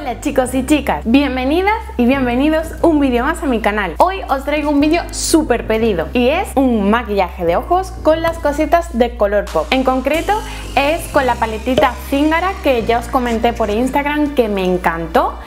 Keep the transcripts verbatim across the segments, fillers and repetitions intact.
Hola chicos y chicas, bienvenidas y bienvenidos un vídeo más a mi canal. Hoy os traigo un vídeo súper pedido y es un maquillaje de ojos con las cositas de Colourpop. En concreto es con la paletita Zingara, que ya os comenté por Instagram que me encantó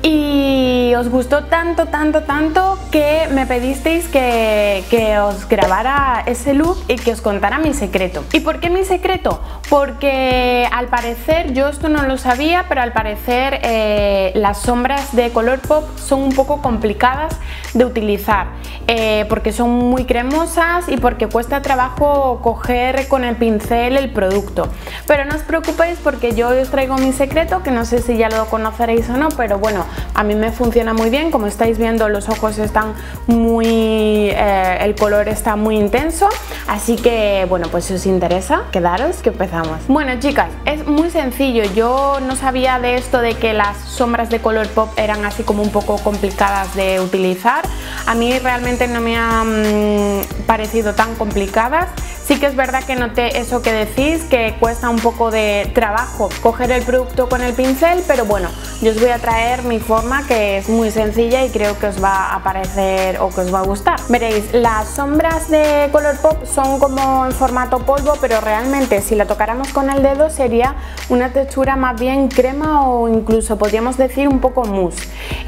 y os gustó tanto, tanto, tanto que me pedisteis que, que os grabara ese look y que os contara mi secreto. ¿Y por qué mi secreto? Porque al parecer, yo esto no lo sabía, pero al parecer eh, las sombras de Colourpop son un poco complicadas de utilizar eh, porque son muy cremosas y porque cuesta trabajo coger con el pincel el producto. Pero no os preocupéis porque yo os traigo mi secreto, que no sé si ya lo conoceréis o no, pero bueno, a mí me funciona muy bien. Como estáis viendo, los ojos están muy... Eh, el color está muy intenso, así que bueno, pues si os interesa, quedaros que empezamos. Bueno chicas, es muy sencillo. Yo no sabía de esto de que las sombras de Colourpop eran así como un poco complicadas de utilizar. A mí realmente no me han parecido tan complicadas. Sí que es verdad que noté eso que decís, que cuesta un poco de trabajo coger el producto con el pincel, pero bueno, yo os voy a traer mi forma, que es muy sencilla y creo que os va a parecer o que os va a gustar. Veréis, las sombras de Colourpop son como en formato polvo, pero realmente si la tocáramos con el dedo sería una textura más bien crema o incluso podríamos decir un poco mousse.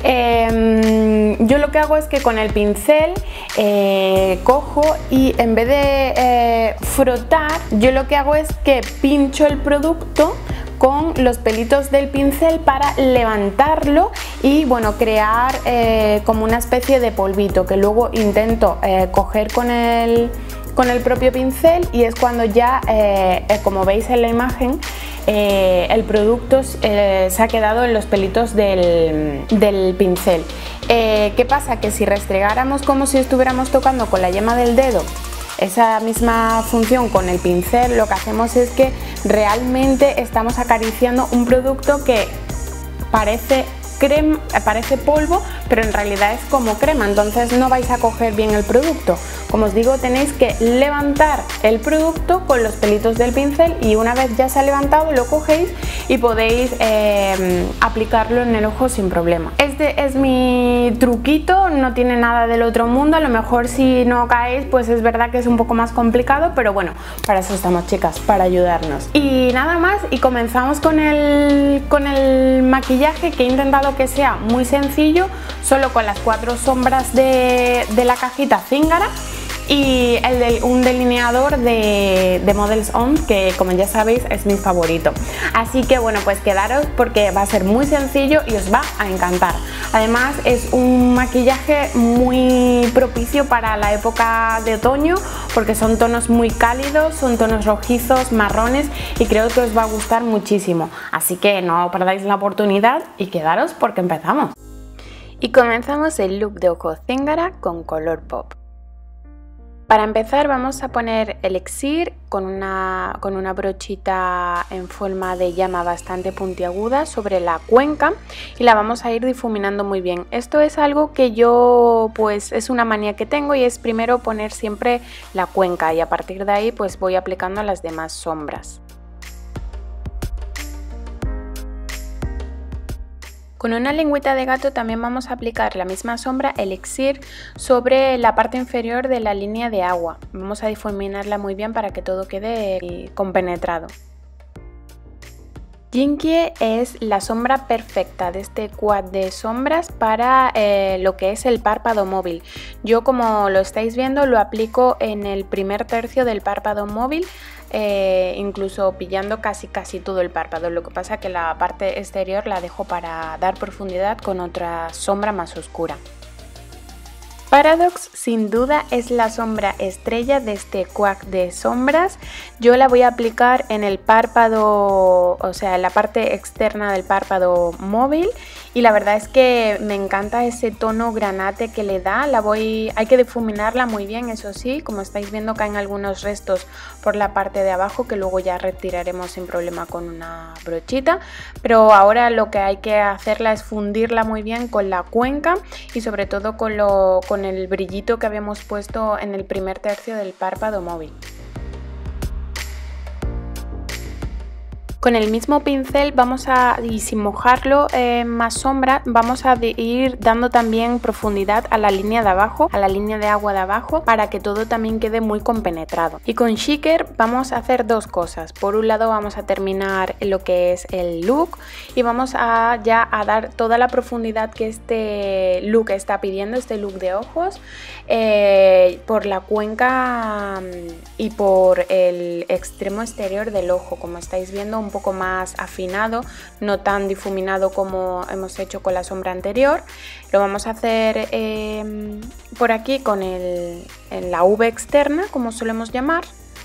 Eh, yo lo que hago es que con el pincel eh, cojo y en vez de eh, frotar, yo lo que hago es que pincho el producto con los pelitos del pincel para levantarlo y bueno, crear eh, como una especie de polvito que luego intento eh, coger con el, con el propio pincel, y es cuando ya, eh, eh, como veis en la imagen, eh, el producto eh, se ha quedado en los pelitos del, del pincel. Eh, ¿Qué pasa? Que si restregáramos como si estuviéramos tocando con la yema del dedo esa misma función con el pincel, lo que hacemos es que realmente estamos acariciando un producto que parece crema, parece polvo, pero en realidad es como crema, entonces no vais a coger bien el producto. Como os digo, tenéis que levantar el producto con los pelitos del pincel y una vez ya se ha levantado lo cogéis y podéis eh, aplicarlo en el ojo sin problema. Este es mi truquito, no tiene nada del otro mundo. A lo mejor si no caéis, pues es verdad que es un poco más complicado, pero bueno, para eso estamos chicas, para ayudarnos. Y nada más, y comenzamos con el, con el maquillaje, que he intentado que sea muy sencillo, solo con las cuatro sombras de, de la cajita Zingara y el de, un delineador de, de Models On, que como ya sabéis es mi favorito. Así que bueno, pues quedaros porque va a ser muy sencillo y os va a encantar. Además es un maquillaje muy propicio para la época de otoño porque son tonos muy cálidos, son tonos rojizos, marrones, y creo que os va a gustar muchísimo. Así que no perdáis la oportunidad y quedaros porque empezamos. Y comenzamos el look de ojo Zingara con Colourpop. Para empezar vamos a poner elixir con una, con una brochita en forma de llama bastante puntiaguda sobre la cuenca y la vamos a ir difuminando muy bien. Esto es algo que yo, pues es una manía que tengo, y es primero poner siempre la cuenca y a partir de ahí pues voy aplicando las demás sombras. Con una lengüita de gato también vamos a aplicar la misma sombra elixir sobre la parte inferior de la línea de agua. Vamos a difuminarla muy bien para que todo quede compenetrado. Jinkie es la sombra perfecta de este quad de sombras para eh, lo que es el párpado móvil. Yo, como lo estáis viendo, lo aplico en el primer tercio del párpado móvil, eh, incluso pillando casi casi todo el párpado. Lo que pasa es que la parte exterior la dejo para dar profundidad con otra sombra más oscura. Paradox sin duda es la sombra estrella de este quad de sombras. Yo la voy a aplicar en el párpado, o sea, en la parte externa del párpado móvil, y la verdad es que me encanta ese tono granate que le da. La voy, hay que difuminarla muy bien, eso sí, como estáis viendo caen algunos restos por la parte de abajo que luego ya retiraremos sin problema con una brochita, pero ahora lo que hay que hacerla es fundirla muy bien con la cuenca y sobre todo con, lo, con el brillito que habíamos puesto en el primer tercio del párpado móvil. Con el mismo pincel vamos a, y sin mojarlo en más sombra, vamos a ir dando también profundidad a la línea de abajo, a la línea de agua de abajo, para que todo también quede muy compenetrado. Y con Shiker vamos a hacer dos cosas. Por un lado vamos a terminar lo que es el look y vamos a ya a dar toda la profundidad que este look está pidiendo, este look de ojos, eh, por la cuenca y por el extremo exterior del ojo, como estáis viendo, un poco más afinado, no tan difuminado como hemos hecho con la sombra anterior. Lo vamos a hacer eh, por aquí con el, en la V externa, como solemos llamar.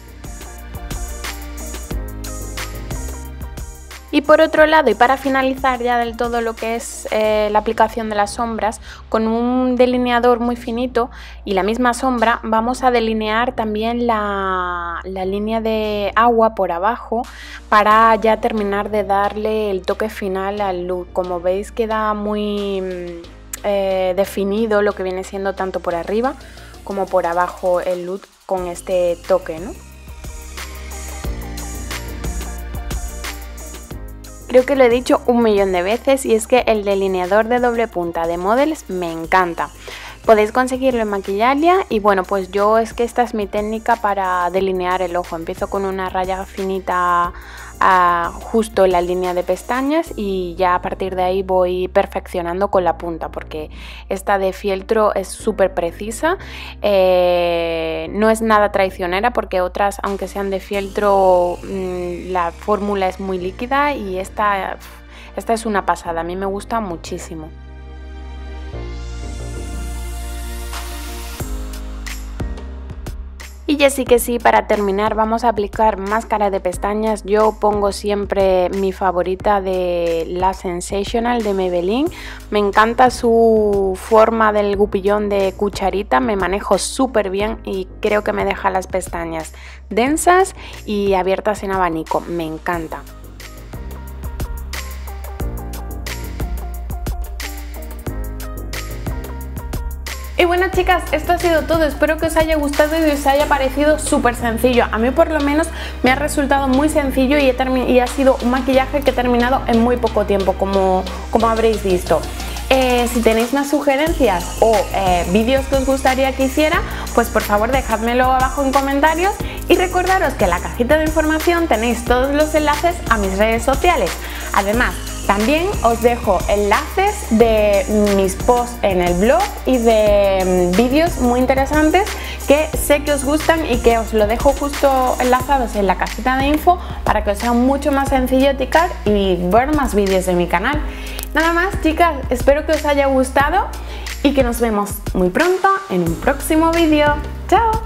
Y por otro lado, y para finalizar ya del todo lo que es eh, la aplicación de las sombras, con un delineador muy finito y la misma sombra vamos a delinear también la, la línea de agua por abajo para ya terminar de darle el toque final al look. Como veis, queda muy eh, definido lo que viene siendo tanto por arriba como por abajo el look con este toque, ¿no? Creo que lo he dicho un millón de veces y es que el delineador de doble punta de Models me encanta. Podéis conseguirlo en Maquillalia y bueno, pues yo es que esta es mi técnica para delinear el ojo. Empiezo con una raya finita a justo en la línea de pestañas y ya a partir de ahí voy perfeccionando con la punta, porque esta de fieltro es súper precisa, eh, no es nada traicionera, porque otras, aunque sean de fieltro, mmm, la fórmula es muy líquida y esta, esta es una pasada, a mí me gusta muchísimo. Y ya sí que sí, para terminar vamos a aplicar máscara de pestañas. Yo pongo siempre mi favorita de la Sensational de Maybelline. Me encanta su forma del gupillón de cucharita, me manejo súper bien y creo que me deja las pestañas densas y abiertas en abanico, me encanta. Y bueno, chicas, esto ha sido todo, espero que os haya gustado y os haya parecido súper sencillo. A mí por lo menos me ha resultado muy sencillo y, he y ha sido un maquillaje que he terminado en muy poco tiempo, como, como habréis visto. Eh, si tenéis más sugerencias o eh, vídeos que os gustaría que hiciera, pues por favor dejádmelo abajo en comentarios y recordaros que en la cajita de información tenéis todos los enlaces a mis redes sociales. Además, también os dejo enlaces de mis posts en el blog y de vídeos muy interesantes que sé que os gustan y que os lo dejo justo enlazados en la cajita de info para que os sea mucho más sencillo ticar y ver más vídeos de mi canal. Nada más, chicas, espero que os haya gustado y que nos vemos muy pronto en un próximo vídeo. ¡Chao!